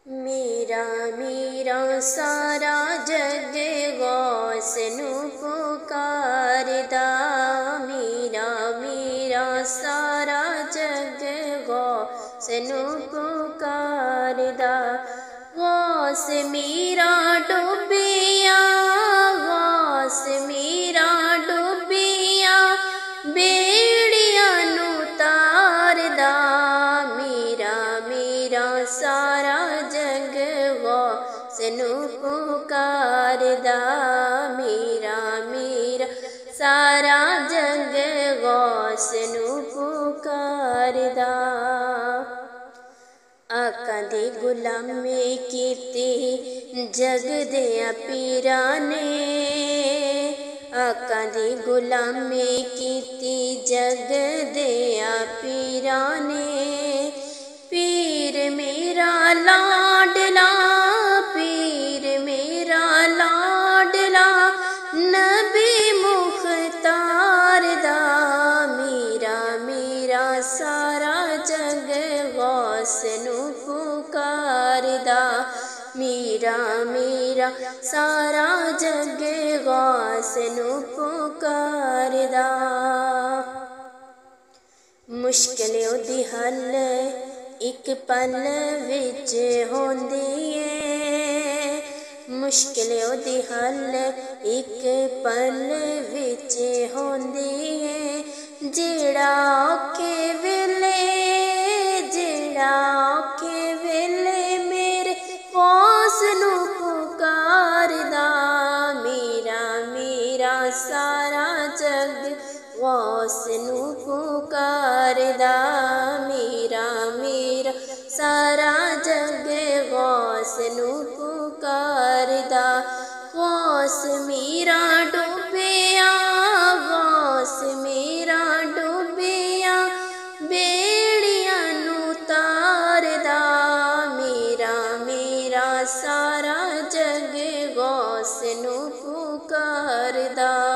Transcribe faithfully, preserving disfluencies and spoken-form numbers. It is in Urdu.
میرا میرا سارا جگ غوث نو پکاردا، میرا میرا سارا جگ غوث نو پکاردا، غوث میرا ڈوبیا، غوث میرا ڈوبیا بیڑیاں نو تاردا، میرا میرا سارا جگ غوث نو پکاردا، میرا میرا سارا جگ غوث نو پکاردا، آقا دی غلامی کیتی جگ دیا پیراں نے، آقا دی غلامی کیتی جگ دیا پیراں نے، پیر میرا لاڈلا، پیر میرا لاڈلا نبی مختار دا، میرا میرا سارا جگ غوث نو پکاردا، میرا میرا سارا جگ غوث نو پکاردا، مشکل دی حل ایک پل وچ ہوندی ہے، مشکل دی حل ایک پل وچ ہوندی ہے، جیڑا اوکھے ویلے، جیڑا اوکھے ویلے میرے غوث نو پکاردا، میرا میرا سارا جگ غوث نو پکاردا، میرا میرا سارا جگ غوث نو پکاردا، غوث میرا ڈوبیا، غوث میرا ڈوبیا بیڑیاں نو تاردا، میرا میرا سارا جگ غوث نو پکاردا۔